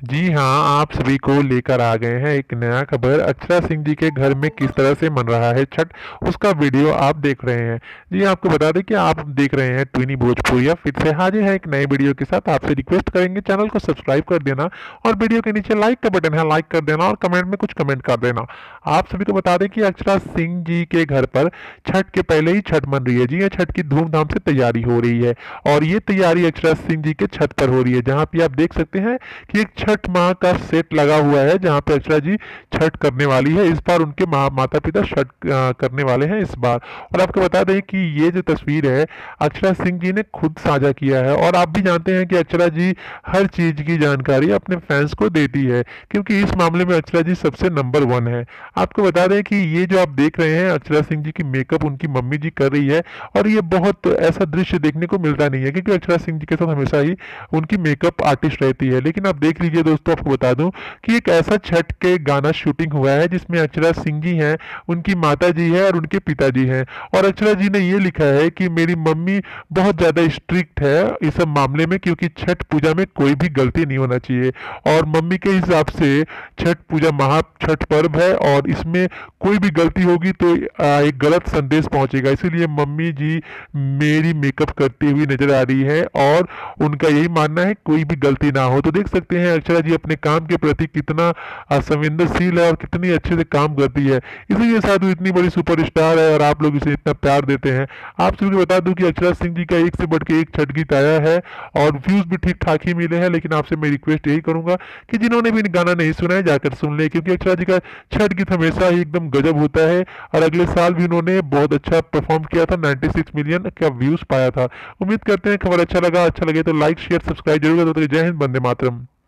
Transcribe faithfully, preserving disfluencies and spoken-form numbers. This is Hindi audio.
जी हाँ, आप सभी को लेकर आ गए हैं एक नया खबर। अक्षरा सिंह जी के घर में किस तरह से मन रहा है छठ, उसका वीडियो आप देख रहे हैं। जी आपको बता दें कि आप देख रहे हैं ट्विनी भोजपुरिया, फिर से हाजिर है एक नए वीडियो के साथ। आपसे रिक्वेस्ट करेंगे चैनल को सब्सक्राइब कर देना और वीडियो के नीचे लाइक का बटन है, लाइक कर देना और कमेंट में कुछ कमेंट कर देना। आप सभी को बता दें कि अक्षरा सिंह जी के घर पर छठ के पहले ही छठ मन रही है। जी हाँ, छठ की धूमधाम से तैयारी हो रही है और ये तैयारी अक्षरा सिंह जी के छत पर हो रही है, जहाँ पे आप देख सकते हैं कि एक छठ माँ का सेट लगा हुआ है, जहाँ पे अक्षरा जी छठ करने वाली है। इस बार उनके माँ माता पिता छठ अ, करने वाले हैं इस बार। और आपको बता दें कि ये जो तस्वीर है अक्षरा सिंह जी ने खुद साझा किया है। और आप भी जानते हैं कि अक्षरा जी हर चीज की जानकारी अपने फैंस को देती है, क्योंकि इस मामले में अक्षरा जी सबसे नंबर वन है। आपको बता दें कि ये जो आप देख रहे हैं अक्षरा सिंह जी की मेकअप उनकी मम्मी जी कर रही है, और ये बहुत ऐसा दृश्य देखने को मिलता नहीं है, क्योंकि अक्षरा सिंह जी के साथ हमेशा ही उनकी मेकअप आर्टिस्ट रहती है। लेकिन आप देख लीजिए दोस्तों, आपको बता दूं कि एक ऐसा छठ के गाना शूटिंग हुआ है जिसमें अक्षरा सिंह जी हैं, उनकी माता जी है और उनके पिताजी हैं। और अक्षरा जी ने ये लिखा है कि मेरी मम्मी बहुत ज्यादा स्ट्रिक्ट है इस सब मामले में, क्योंकि छठ पूजा में कोई भी गलती नहीं होना चाहिए। और मम्मी के हिसाब से छठ पूजा महा छठ पर्व है और इसमें कोई भी गलती होगी तो आ, एक गलत संदेश पहुंचेगा, इसीलिए मम्मी जी मेरी मेकअप करती हुई नजर आ रही है और उनका यही मानना है कोई भी गलती ना हो। तो देख सकते हैं अक्षरा जी अपने काम के प्रति कितना अ, संवेदनशील है और कितनी अच्छे से काम करती है, इसीलिए शायद वो इतनी बड़ी सुपरस्टार है और आप लोग इसे इतना प्यार देते हैं। आप सभी को बता दूं कि अक्षरा सिंह जी का एक से बढ़ के एक छठ गीत आया है और व्यूज भी ठीक ठाक ही मिले हैं। लेकिन आपसे मैं रिक्वेस्ट यही करूंगा कि जिन्होंने भी गाना नहीं सुना है जाकर सुन ले, क्योंकि अक्षरा जी का छठ गीत हमेशा ही एकदम गजब होता है। और अगले साल भी उन्होंने बहुत अच्छा परफॉर्म किया था, छियानवे मिलियन का व्यूज पाया था। उम्मीद करते हैं खबर अच्छा लगा, अच्छा लगे तो लाइक शेयर सब्सक्राइब जरूर कर दो। जय हिंद, वंदे मातरम।